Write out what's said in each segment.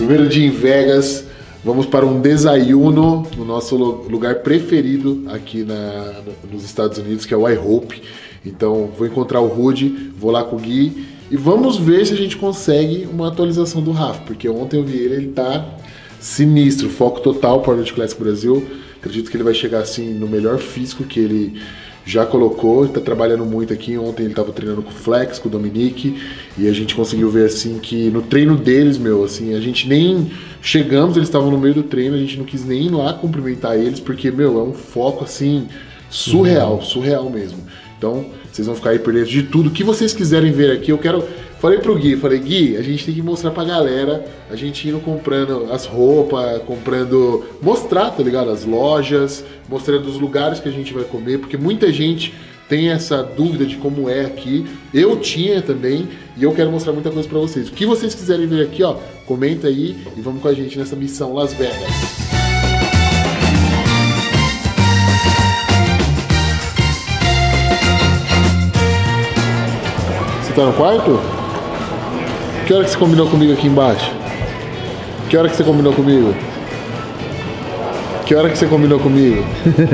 Primeiro dia em Vegas, vamos para um desayuno no nosso lugar preferido aqui nos Estados Unidos, que é o iHope. Então vou encontrar o Rudy, vou lá com o Gui e vamos ver se a gente consegue uma atualização do Rafa, porque ontem eu vi ele tá sinistro, foco total para o Arnold Classic Brasil. Acredito que ele vai chegar assim no melhor físico que ele já colocou, tá trabalhando muito aqui. Ontem ele tava treinando com o Flex, com o Dominique, e a gente conseguiu ver assim que no treino deles, assim, a gente nem chegamos, eles estavam no meio do treino, a gente não quis nem ir lá cumprimentar eles, porque, é um foco assim surreal mesmo. Então, vocês vão ficar aí por dentro de tudo que vocês quiserem ver aqui. Falei pro Gui, Gui, a gente tem que mostrar pra galera, a gente indo comprando as roupas, mostrar, tá ligado? As lojas, mostrando os lugares que a gente vai comer, porque muita gente tem essa dúvida de como é aqui. Eu tinha também, e eu quero mostrar muita coisa pra vocês. O que vocês quiserem ver aqui, ó, comenta aí e vamos com a gente nessa missão Las Vegas. Você tá no quarto? Que hora que você combinou comigo aqui embaixo? Que hora que você combinou comigo? Que hora que você combinou comigo?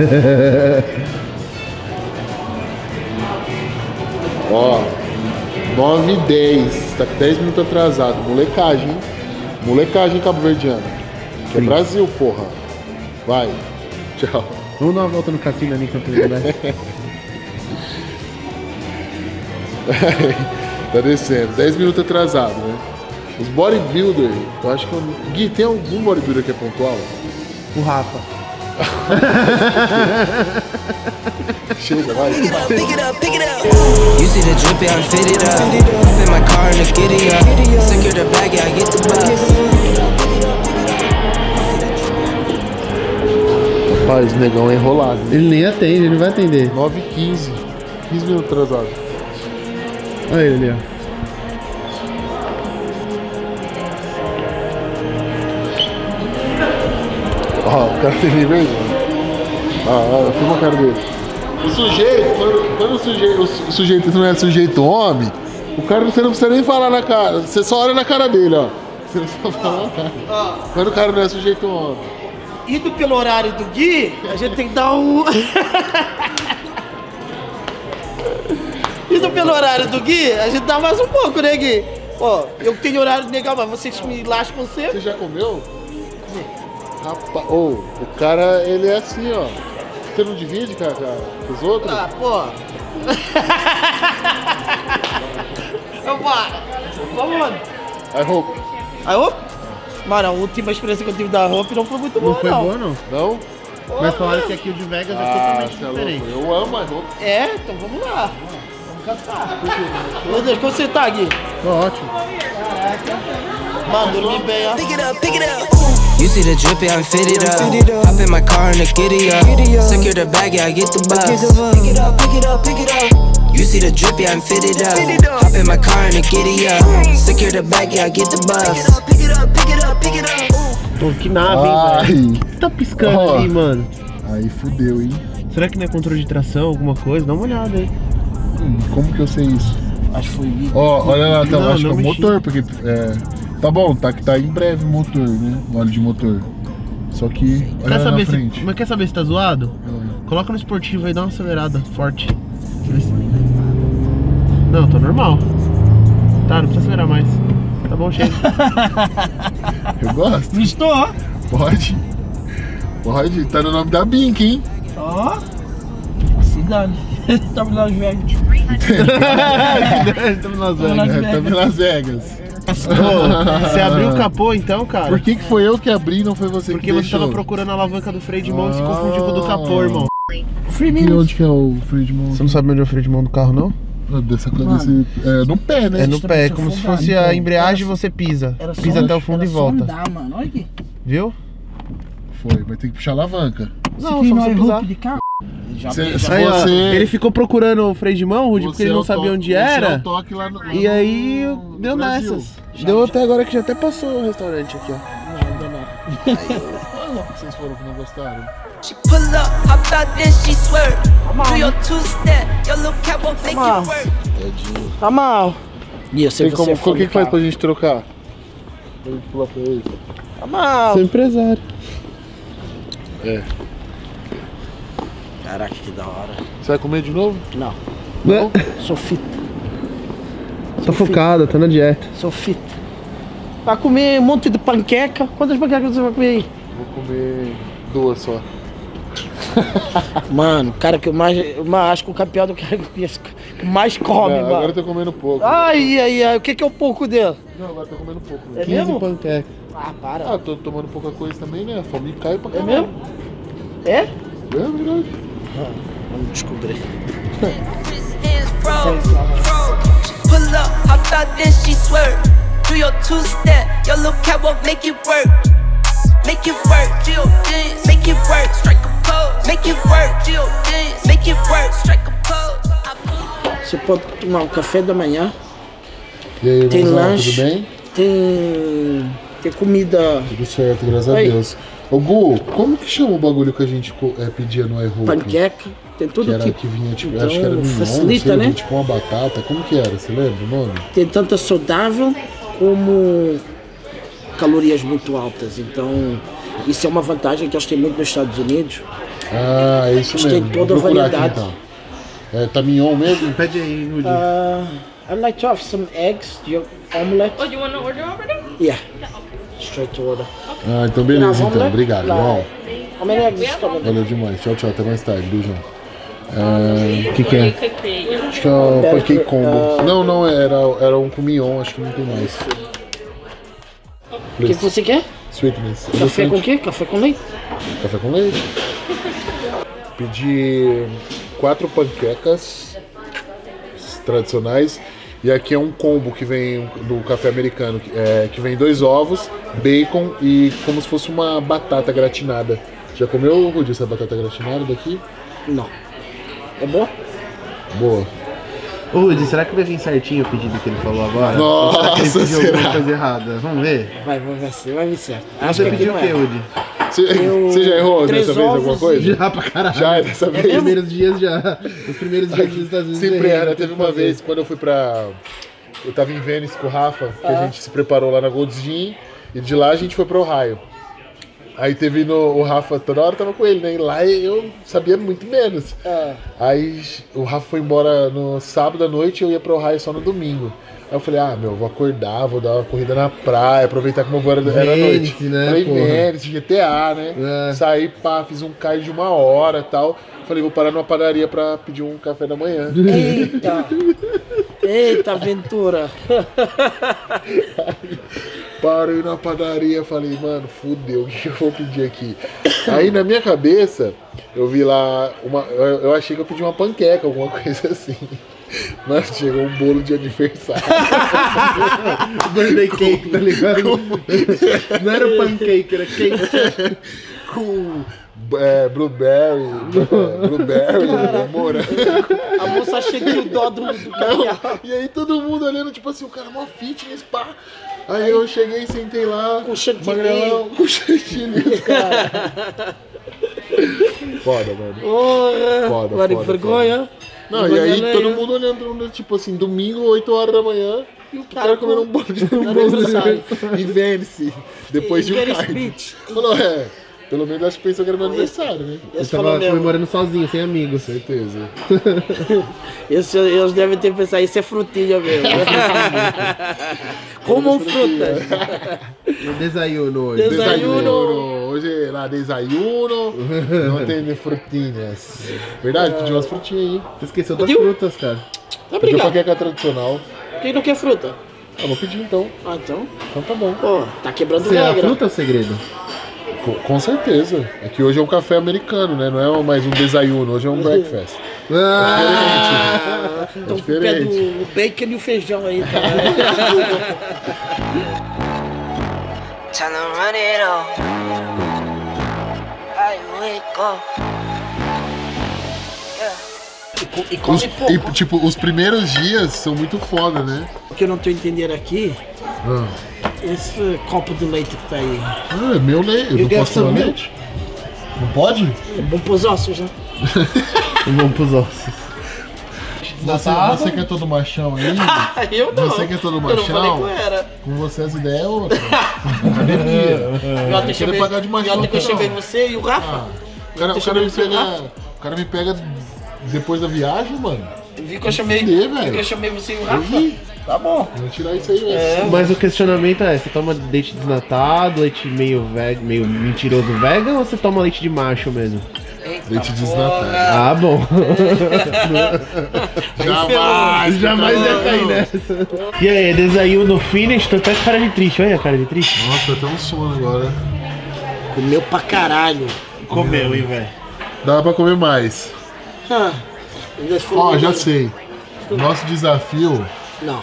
Ó, 9h10, tá com 10 minutos atrasado. Molecagem, hein? Molecagem cabo-verdiana. Que é Brasil, porra. Vai, tchau. Vamos dar uma volta no cassino ali, Campo Grande, né? Tá descendo, 10 minutos atrasado, né? Os bodybuilders, eu acho que Gui, tem algum bodybuilder que é pontual? O Rafa. Chega, vai. Rapaz, o negão é enrolado. Ele nem atende, ele não vai atender. 9h15, 15 minutos atrasado. Olha ele ali, ó. O cara tem nível aí, filma a cara dele. O sujeito, quando o sujeito não é sujeito homem, o cara você não precisa nem falar na cara, você só olha na cara dele, ó. Você não precisa falar na cara. Quando o cara não é sujeito homem. Indo pelo horário do Gui, a gente tem que dar um... Indo pelo horário do Gui, a gente dá mais um pouco, né, Gui? Ó, eu tenho horário legal, mas vocês me lascam sempre. Você já comeu? Rapaz, o cara, ele é assim, ó. Você não divide com os outros? Ah, pô. Vamos, mano. iHope. iHope? Mano, a última experiência que eu tive da iHope não foi muito boa, não. Foi boa, não? Não? Mas falaram que aqui o de Vegas é totalmente diferente. Eu amo iHope. É, então vamos lá. Vamos caçar. Meu Deus, como você tá, Gui? Tô ótimo. Mano, dormi bem, ó. Pick it up. You see the drip, yeah, I'm fitted up. Hop in my car and the giddy up. Secure the bag, yeah, I get the bus. Pick it up. You see the drip, yeah, I'm fitted up. Hop in my car and the giddy up. Secure the bag, yeah, I get the bus. Pick it up. Pô, que nave, hein, velho? O que tá piscando ali, mano? Aí fudeu, hein? Será que não é controle de tração, alguma coisa? Dá uma olhada aí. Como que eu sei isso? Acho que foi Gui. Ó, olha lá, então, Não, acho que é o mexi. motor, porque tá bom, tá em breve o motor, né? O óleo de motor. Só que olha lá na frente. Mas quer saber se tá zoado? Coloca no esportivo aí, dá uma acelerada forte. Não, tá normal. Tá, não precisa acelerar mais. Tá bom, chega. Eu gosto. Mistou, ó. Pode. Tá no nome da Bink, hein? Ó. Cidade. Estamos nas Vegas. Estamos nas Vegas. Estamos em Las Vegas. Você abriu o capô então, cara? Por que foi eu que abri e não foi você Porque que você deixou? tava procurando a alavanca do freio de mão e se confundiu com o do capô, irmão. E onde que é o freio de mão? Você não sabe onde é o freio de mão do carro, não? No pé, né? É no pé, como se fosse a embreagem e você pisa. Pisa até o fundo e volta. Andar, mano. Olha aqui. Viu? Foi, vai ter que puxar a alavanca. Não, só você pisar. de carro. Aí, ó, ele ficou procurando o freio de mão, Rudy, porque ele não sabia onde era. E aí deu nessas. Deu até agora que já até passou o restaurante aqui, ó. Vocês foram que não gostaram? She pull up, hop out, then she swerve. Do your two-step, your little cat won't make it work. Tá mal. E eu sei O que faz pra gente trocar? Mal. Sou empresário. É. Caraca, que da hora. Você vai comer de novo? Não. Não? Sou fit. Tô focada, tô na dieta. Sou fit. Vai comer um monte de panqueca. Quantas panquecas você vai comer aí? Vou comer 2 só. Mano, o cara que eu acho que o campeão do cara que mais come, Não, mano. agora eu tô comendo pouco. Ai. O que é o pouco dele? Não, agora eu tô comendo pouco. É 15 mesmo? panquecas. Ah, para. Ah, tô tomando pouca coisa também, né? A fome cai pra É caralho. mesmo? É? É verdade. Vamos descobrir. Pull up, hopped out, then she swerve. Do your two-step, your little catwalk, make it work. Make it work, Jill dance, make it work, strike a pose. Make it work, Jill dance, make it work, strike a pose. Você pode tomar um café da manhã, E aí, tem irmãozão, lanche, tudo bem? tem comida, Tudo certo, graças Oi. a Deus. Ô Gu, como que chama o bagulho que a gente pedia no iHope? panqueca, tem Que tudo era tipo. que vinha, tipo, Então, acho que era mignon, facilita, não sei, né? vinha, tipo uma batata. Como que era? Você lembra o nome? Tem tanto saudável como calorias muito altas. Então, isso é uma vantagem que eles têm muito nos Estados Unidos. Ah, é isso Eles mesmo. têm toda Vou a procurar aqui, variedade. então. É, tá mignon mesmo? Pede aí, Rudy. I'd like to have some eggs, your omelette. Oh, do you want to order already? Yeah, straight to order. Ah, então beleza, Não, então. omelette? Obrigado, Não. irmão. How many eggs is coming? Valeu demais. Tchau, tchau. Até mais tarde. Beijão. O que é? Cook for you. Acho que é o pancake combo. Não, era um com mignon. Acho que não tem mais. O que você quer? Sweetness. Café com o quê? Café com leite? Café com leite. Pedi 4 panquecas tradicionais. E aqui é um combo que vem do café americano, que vem 2 ovos, bacon e como se fosse uma batata gratinada. Já comeu, Rudy, essa batata gratinada daqui? Não. É boa? Boa. Ô, Rudy, será que vai vir certinho o pedido que ele falou agora? Nossa, Ou será que ele pediu será? alguma coisa errada? Vamos ver. Vai vir certo. Acho Você que aqui pediu não o que, é. Rudy? Você já errou 3 dessa vez alguma ovos coisa? Já pra caralho. Já, dessa vez? Os primeiros dias já. Os primeiros dias dos Estados Unidos. Sempre já era. tem Teve que uma fazer. vez, quando eu fui pra... Eu tava em Venice com o Rafa, que a gente se preparou lá na Gold's Gym, e de lá a gente foi pro Ohio. Aí teve o Rafa, toda hora tava com ele, né? E lá eu sabia muito menos. Aí o Rafa foi embora no sábado à noite e eu ia pro Ohio só no domingo. Aí eu falei, vou acordar, vou dar uma corrida na praia, aproveitar que o meu voo era à noite. Né, Falei, porra? Venice, GTA, né? É. Saí, fiz um cardio de 1 hora e tal. Falei, vou parar numa padaria pra pedir um café da manhã. Eita, aventura. Parei na padaria, falei, mano, fudeu, o que eu vou pedir aqui? Aí na minha cabeça, eu vi lá, eu achei que eu pedi uma panqueca, alguma coisa assim. Mas chegou um bolo de aniversário. Birthday cake, tá ligado? Não era pancake, era cake. Com blueberry, morango. A moça cheia de dó do caviar. E aí todo mundo olhando, tipo assim, o cara mó fitness, pá. Aí eu cheguei e sentei lá, Com chantilly. magrelão, com chantilly, cara. Foda, mano. Porra. Foda, Agora foda, vergonha. Não, e aí todo mundo olhando, tipo assim, domingo, 8 horas da manhã, e o cara comendo um bolo de aniversário. Em Venice, depois de um Venice cardio. Beach. Falou, pelo menos acho que pensou que era meu aniversário, né? Eu Esse falou tava mesmo. comemorando sozinho, sem amigos. Certeza. Eles devem ter pensado, isso é frutinha mesmo. Comam frutas. No desayuno hoje. Desayuno. Hoje lá, desayuno, não tem frutinhas. Verdade, pedi umas frutinhas aí. Você esqueceu das Pediu? frutas, cara. Tá Pediu obrigado. panqueca tradicional. Quem não quer fruta? Vou pedir então. Então. Então tá bom. Pô, tá quebrando Você é a regra. fruta ou o segredo? Com certeza. É que hoje é um café americano, né? Não é mais um desayuno, hoje é um breakfast. Ah, É então diferente. pega o bacon e o feijão aí, tá? Tell 'em run it off. I wake up. E come pouco. E, tipo, os primeiros dias são muito foda, né? O que eu não tô entendendo aqui, esse copo de leite que tá aí. É meu leite. Eu não get posso tomar some leite. Não pode? É bom pros ossos, né? Vamos pros ossos. Você que é todo machão aí. Eu não. Você que é todo machão. Eu não falei que eu era. Com você as ideias é outra. Academia. Deixa eu pagar de machão. Eu chamei você e o Rafa. O cara me pega depois da viagem, mano. Vi que eu chamei você e o Rafa. Tá bom. Vou tirar isso aí, velho. Mas o questionamento é, você toma leite desnatado, leite meio mentiroso vegan ou você toma leite de macho mesmo? Eita, leite desnatado. Ah, bom. Jamais ia cair nessa. E aí, desaiuno finish, tô até com cara de triste. Olha a cara de triste. Nossa, tá um sono agora. Comeu pra caralho. Comeu, hein, velho. Dá pra comer mais. Ó, já sei. Nosso desafio... Não.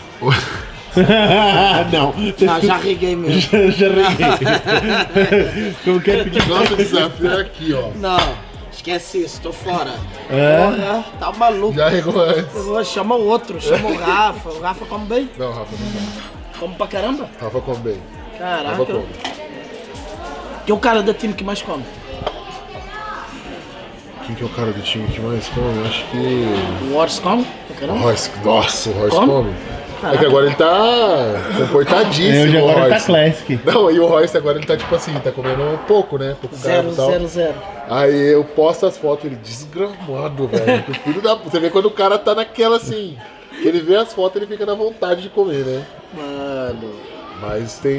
Não. Já reguei mesmo. já reguei. Como que é pedir? Nosso desafio é aqui, ó. Não, esquece isso, tô fora. É? Porra, tá maluco. Já regou antes. Chama o outro, chama o Rafa. O Rafa come bem? Não, Rafa não come. Come pra caramba? Rafa come bem. Caraca. Rafa come. Que é o cara do time que mais come? Quem que é o cara do time que mais come? Acho que... O Horst come? Nossa, o Horst come. É que agora ele tá comportadíssimo. Agora ele tá classic. Não, e o Horst agora ele tá tipo assim, tá comendo um pouco, né? Pouco carbo e tal. 0-0-0. Aí eu posto as fotos, ele desgramado, velho. Filho da puta. Você vê quando o cara tá naquela assim, ele vê as fotos, ele fica na vontade de comer, né? Mano. Mas tem...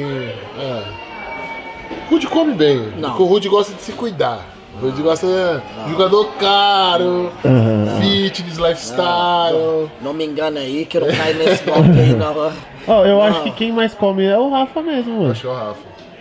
O Rudy come bem, porque o Rudy gosta de se cuidar. O Rudy gosta de jogador caro, fitness, lifestyle. Não me engana aí que eu não caio nesse golpe aí, não. Eu acho que quem mais come é o Rafa mesmo, mano. Acho que é o Rafa.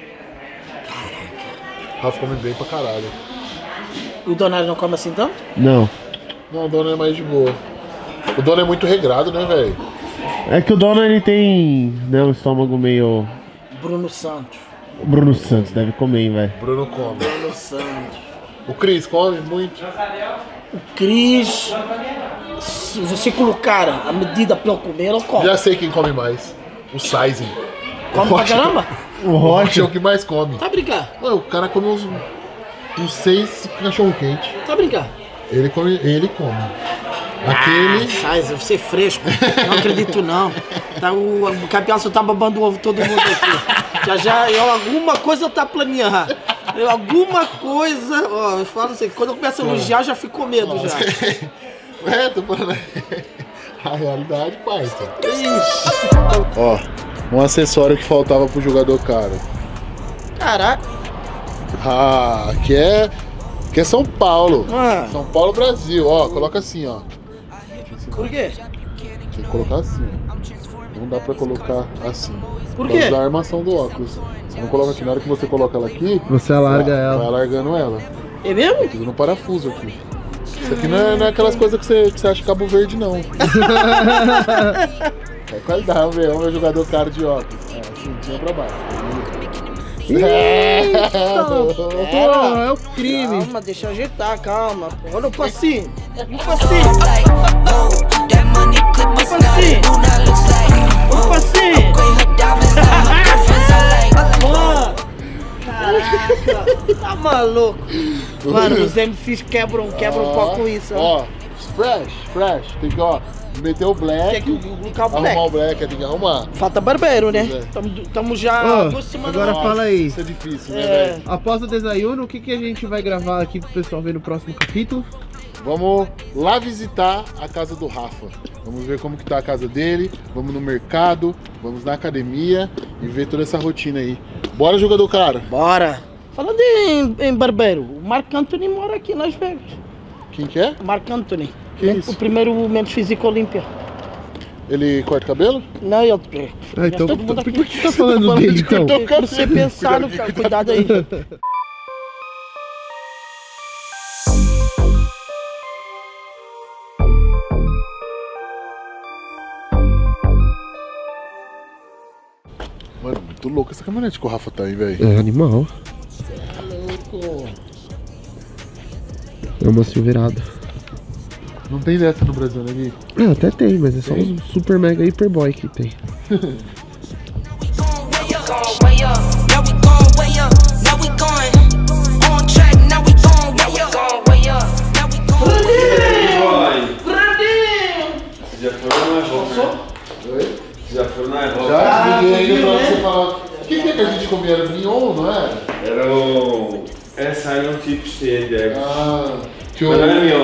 O Rafa come bem pra caralho. O Donário não come assim tanto? Não. Não, o Dona é mais de boa. O Dona é muito regrado, né, velho? É que o Dona, ele tem, né, um estômago meio... Bruno Santos. O Bruno Santos deve comer, hein, velho. Bruno come. Bruno Santos. O Cris come muito. O Cris, se você colocar a medida pra eu comer, eu como. Já sei quem come mais. O Sizen. Come pra caramba? O Rocha é o que mais come. Tá brincando? O cara come uns 6 cachorro-quente. Tá brincando? Ele come. Aquele. Sizen, você é fresco. Não acredito não. Tá, o campeão só tá babando o ovo todo mundo aqui. Já, alguma coisa tá planeando. Alguma coisa, ó, eu falo assim, quando eu começo a elogiar, já fico com medo já. Tô falando a realidade, parça. Ó, um acessório que faltava pro jogador caro. Caraca. Que é São Paulo. São Paulo, Brasil. Ó, coloca assim, ó. Por quê? Tem que colocar assim. Não dá pra colocar assim. Por quê? Por causa da armação do óculos. Você não coloca aqui, na hora que você coloca ela aqui, você alarga ela. Vai alargando ela. É mesmo? Tudo no parafuso aqui. Isso aqui não é aquelas coisas que você acha Cabo Verde, não. É qualidade, é um jogador caro de óculos. Cintinha pra baixo. É o crime. Calma, deixa eu ajeitar, calma. Olha o passinho. Um passinho. Um passinho. Caraca, tá maluco. Mano, os MCs quebram um pouco com isso. Ó, fresh. Tem que, meter o black. Tem que arrumar o black, tem que arrumar. Falta barbeiro, né? Tamo já 2 semanas. Agora fala aí. Isso é difícil, né, velho? Após o desayuno, o que a gente vai gravar aqui pro pessoal ver no próximo capítulo? Vamos lá visitar a casa do Rafa. Vamos ver como que tá a casa dele, vamos no mercado, vamos na academia e ver toda essa rotina aí. Bora, jogador cara? Bora! Falando em barbeiro, o Marc Anthony mora aqui em Las Vegas. Quem que é? Marc Anthony. Que isso? O primeiro Men's Físico Olímpia. Ele corta cabelo? Não, eu... então todo mundo aqui. por que tá falando dele, então? Pra você pensar no cara, cuidado aí. Mano, muito louco essa caminhonete que o Rafa tá aí, velho. É animal. É louco. É uma Silverado. Não tem dessa no Brasil, né, Gui? Até tem, mas é só os super mega hiperboy que tem.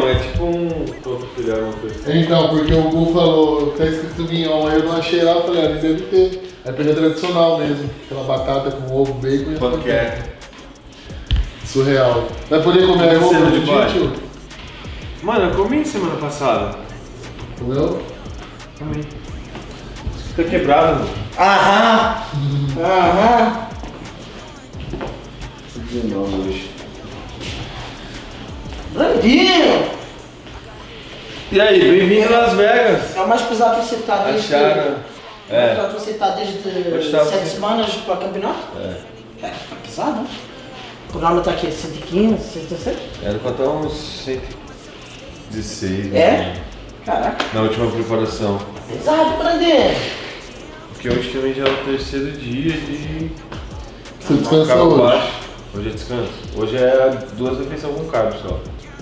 Mignon, é tipo um outro filhão, uma coisa assim. Então, porque o Gu falou, tá escrito Mignon, aí eu não achei lá, eu falei, nem deve ter. É pega tradicional mesmo, aquela batata com ovo, bacon. Quanto que é? Surreal. Vai poder comer a roupa de tio? Mano, eu comi semana passada. Comeu? Comi. Isso tá quebrado, mano. Aham! De novo hoje. Brandinho! E aí, bem-vindo a Las Vegas. É o mais pesado que você tá desde... Acharam? É. Você tá desde tava 7 semanas para campeonato? É. Tá pesado, né? O programa tá aqui 115, 116? Era pra estar uns 116, né? É? Caraca. Na última preparação. Pesado, Brandinho! Porque hoje também já é o terceiro dia de... Você descansou carbo hoje? baixo. Hoje é descanso. Hoje é 2 refeições com carbo só.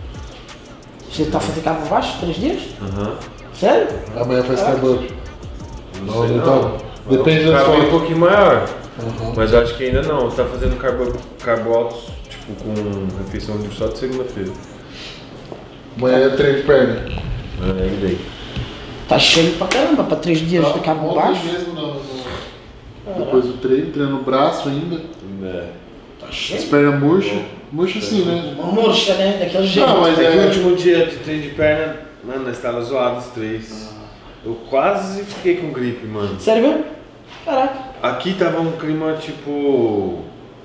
Você tá fazendo carbo baixo 3 dias? Aham. Sério? Amanhã faz carbo. Não, Não, não tá. Depende da carbo sua... um pouquinho maior. Uhum. Mas eu acho que ainda não. Você tá fazendo carbo altos, tipo, com refeição de só de segunda-feira. Amanhã é treino de perna. É, e daí? Tá cheio pra caramba, pra 3 dias de carbo Ontem baixo. mesmo não. Depois do treino no braço ainda. É. Tá As cheio. pernas murchas. Murcha sim, né? Uma murcha, né? Daquele jeito. Não, mas É que o é... último dia de treino de perna, mano, nós tava zoados os 3. Eu quase fiquei com gripe, mano. Sério mesmo? Caraca. Aqui tava um clima, tipo,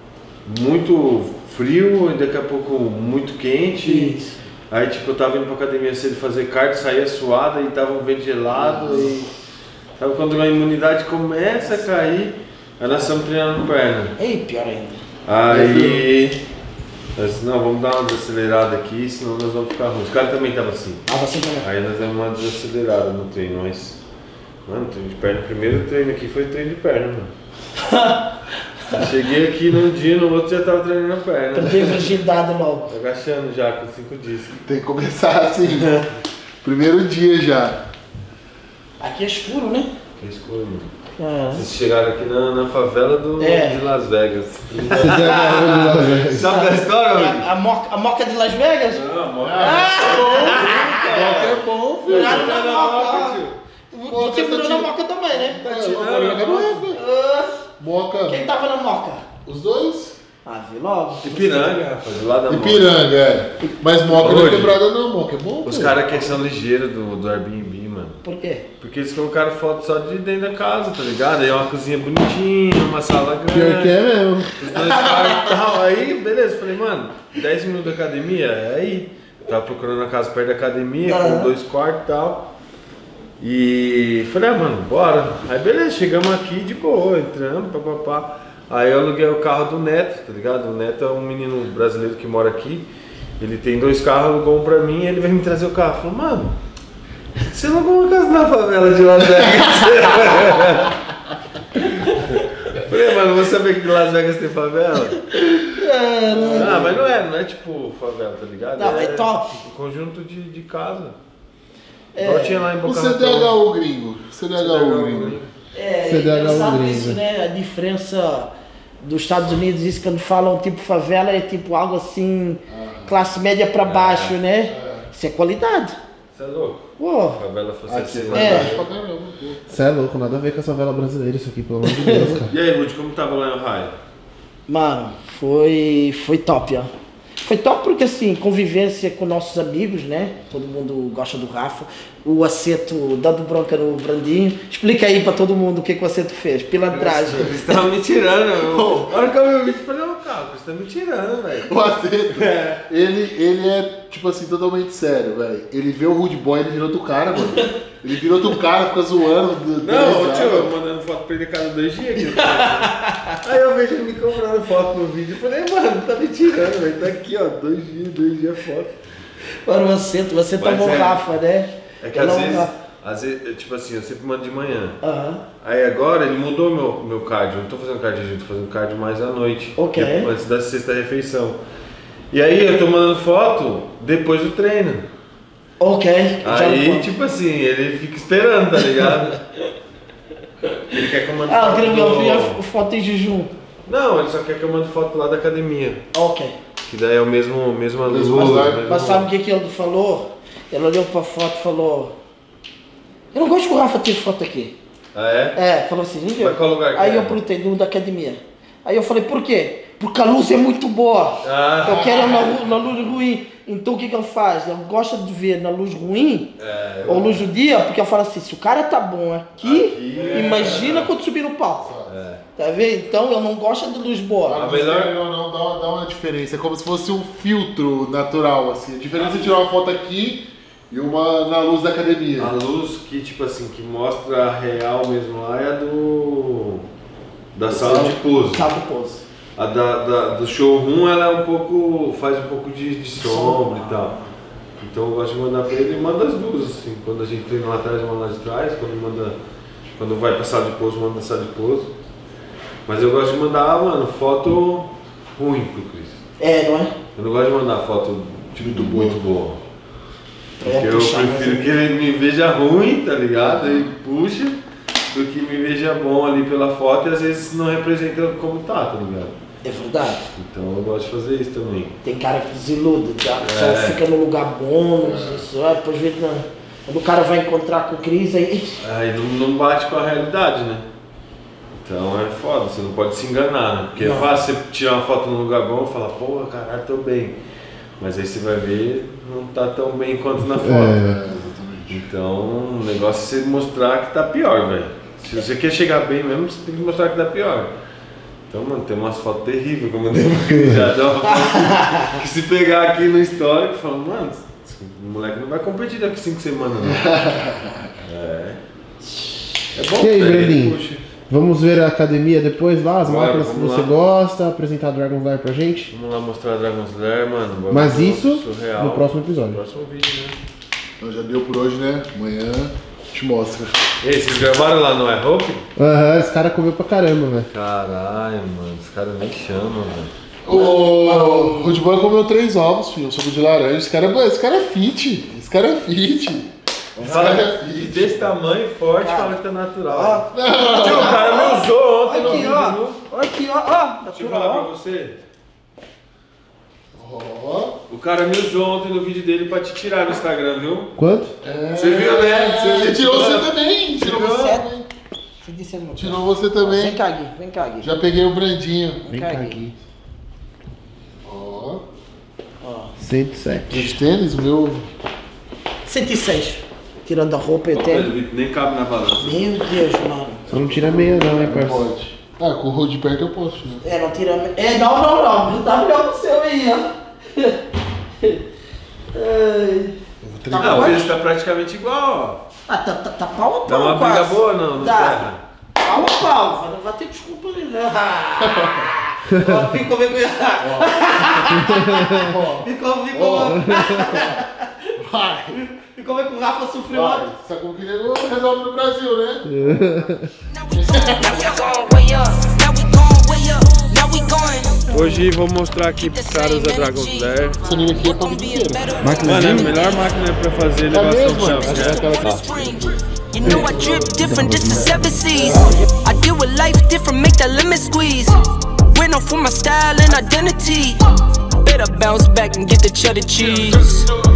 muito frio e daqui a pouco muito quente. Isso. Aí, tipo, eu tava indo pra academia cedo fazer cardio, saía suada e tava um vento gelado. E sabe quando a imunidade começa a cair, aí nós estamos treinando perna. Ei, pior ainda. Aí, nós disse, não, vamos dar uma desacelerada aqui, senão nós vamos ficar ruim. Os caras também estavam assim. Ah, você também. Aí nós demos uma desacelerada no treino, mas... Mano, treino de perna, o primeiro treino aqui foi treino de perna, mano. Eu cheguei aqui num dia, no outro já tava treinando a perna. Perdi a virgindade logo. Tô agachando já com 5 dias. Tem que começar assim. Primeiro dia já. Aqui é escuro, né? Que escuro, mano. Ah. Vocês chegaram aqui na favela É. de Las Vegas. Você Sabe da história, mano? A moca de Las Vegas? Não, mano. é bom, filho. Cuidado na moca. tio. Você virou na moca também, né? Moca. Quem tava na moca? Os dois? Ah, vi logo. Ipiranga, rapaz, do lado da moca. Ipiranga, é. Mas moca não é Hoje. quebrada não, moca é bom. Os filho. caras aqui são ligeiros do Airbnb, mano. Por quê? Porque eles colocaram foto só de dentro da casa, tá ligado? Aí é uma cozinha bonitinha, uma sala grande. Pior que é mesmo. Os 2 quartos e tal. Aí, beleza, falei, mano, 10 minutos da academia, é aí. Eu tava procurando a casa perto da academia, com 2 quartos e tal. E falei, mano, bora. Aí beleza, chegamos aqui de boa, entramos, papapá. Aí eu aluguei o carro do Neto, tá ligado? O Neto é um menino brasileiro que mora aqui. Ele tem 2 carros, alugou um pra mim e ele veio me trazer o carro. Falei, mano, você alugou uma casa na favela de Las Vegas? Falei, mano, você saber que Las Vegas tem favela? Ah, mas não é tipo favela, tá ligado? Não, é top. Um conjunto de casa. Igual tinha lá em O Boca Raton. CDHU gringo. CDHU gringo. É CDHU engraçado gringo. isso, né? A diferença dos Estados Unidos, isso quando falam tipo favela é tipo algo assim, classe média pra baixo, né? Isso é qualidade. Você é louco? Pô, A favela fosse Aqui assim. é É. verdade pra caramba. Pô. Você é louco, nada a ver com essa vela brasileira isso aqui, pelo amor de Deus, cara. E aí, Rudy, como tava lá em Ohio? mano, foi top, ó. Foi top porque assim, convivência com nossos amigos, né? Todo mundo gosta do Rafa. O Aceto dando bronca no Brandinho. Explica aí pra todo mundo o que o Aceto fez. Pilantragem. Você tava me tirando. A hora que eu vi o vídeo, eu falei, ô, cara, você tá me tirando, velho. O Aceto, ele é, tipo assim, totalmente sério, velho. Ele vê o Rude Boy, ele vira outro cara, mano. Ele vira outro cara, fica zoando. Não, tio, eu mandando foto pra ele cada 2 dias aqui. Aí eu vejo ele me comprando foto no vídeo. Eu falei, mano, tá me tirando, velho. Tá aqui, ó, 2 dias foto. Para o Aceto, você Mas tomou é. Rafa, né? É que Ela às é um vezes, Rafa. tipo assim, eu sempre mando de manhã. Aham. Aí agora ele mudou meu cardio. Eu não tô fazendo cardio de jeito, tô fazendo cardio mais à noite. Ok. Antes da sexta refeição. E aí eu tô mandando foto depois do treino. Ok. já Aí, não- tipo assim, ele fica esperando, tá ligado? Ele quer que eu mande Ah, eu foto queria do... ver a foto em jejum. Não, ele só quer que eu mande foto lá da academia. Ok. Que daí é o mesma luz. Mas sabe o que ele falou? Ele olhou pra foto e falou: eu não gosto que o Rafa tire foto aqui. Ah, é? Falou assim, mas qual lugar que aí eu perguntei, no da academia. Aí eu falei, por quê? Porque a luz é muito boa. Eu quero na luz ruim. Então o que ele faz? Ele gosta de ver na luz ruim ou luz do dia, porque ele fala assim, se o cara tá bom aqui imagina quando subir no palco. Tá vendo? Então eu não gosto de luz boa. A melhor não dá uma diferença. É como se fosse um filtro natural, assim. A diferença é tirar uma foto aqui e uma na luz da academia. A luz que, tipo assim, que mostra a real mesmo lá é a da sala de pose. Sala de pose. A do showroom, ela é faz um pouco de sombra e tal. Então eu gosto de mandar pra ele e manda as duas, assim. Quando a gente treina lá atrás, manda lá de trás. Quando vai pra sala de pose, manda na sala de pose. Mas eu gosto de mandar, mano, foto ruim pro Cris. Não é? Eu não gosto de mandar foto tipo, muito boa. Porque eu prefiro que ele me veja ruim, tá ligado? Ele puxa, do que me veja bom ali pela foto e às vezes não representa como tá ligado? É verdade. Então eu gosto de fazer isso também. Tem cara que desilude, só fica no lugar bom, depois vê quando o cara vai encontrar com o Cris aí não bate com a realidade, né? Então é foda, você não pode se enganar, né? Porque é fácil você tirar uma foto num lugar bom e falar, pô, caralho, tô bem. Mas aí você vai ver, não tá tão bem quanto na foto. Então o negócio é você mostrar que tá pior, velho. Se você quer chegar bem mesmo, você tem que mostrar que tá pior. Então, mano, tem umas fotos terríveis que eu mandei pro Cris já. Dá uma foto que se pegar aqui no histórico, fala, mano, o moleque não vai competir daqui 5 semanas, não. É bom. E aí, Brandinho? Vamos ver a academia depois lá, as máquinas que você gosta, apresentar a Dragon's Lair pra gente. Vamos lá mostrar a Dragon's Lair, mano. Mas isso surreal. No próximo episódio. No próximo vídeo, né? Então já deu por hoje, né? Amanhã te mostra. Ei, vocês gravaram lá no iHope? Esse cara comeu pra caramba, velho. Caralho, mano, os caras nem chamam, velho. O Rudboy comeu 3 ovos, filho, um suco de laranja. Esse cara é fit. Esse cara é fit. Desse tamanho, forte, fala que tá natural. O cara me usou ontem no vídeo. Aqui, ó. Deixa eu falar pra você. O cara me usou ontem no vídeo dele pra te tirar no Instagram, viu? Quanto? Você viu, né? Você tirou você também. Tirou você também. Vem cá, Gui. Já peguei o Brandinho. Vem cá, Gui. Ó. 107. De tênis, meu. 106. Tirando a roupa eu tenho. Nem cabe na balança. Meu Deus, mano. Só não tira meia não, né, parceiro? Pode. Com o Rod de perto eu posso, né? Não tira meia. Não. Tá melhor que o seu aí, ó. Não, o peso tá praticamente igual, ó. Tá pau a pau. Dá uma briga boa, não? Dá. Pau a pau. Não vai ter desculpa ali, né? Ficou vergonhado. Ficou bem que o Rafa sofreu ontem. Sabe como que nego resolve no Brasil, né? Hoje vou mostrar aqui pros caras da Dragon's Lair. Essa linha aqui é pra vida inteira. Mano, é a melhor máquina pra fazer elevação de chão. You know I drip different, this is 7 C's. I deal with life different, make that lemon squeeze. Went off for my style and identity. Better bounce back and get the cheddar cheese.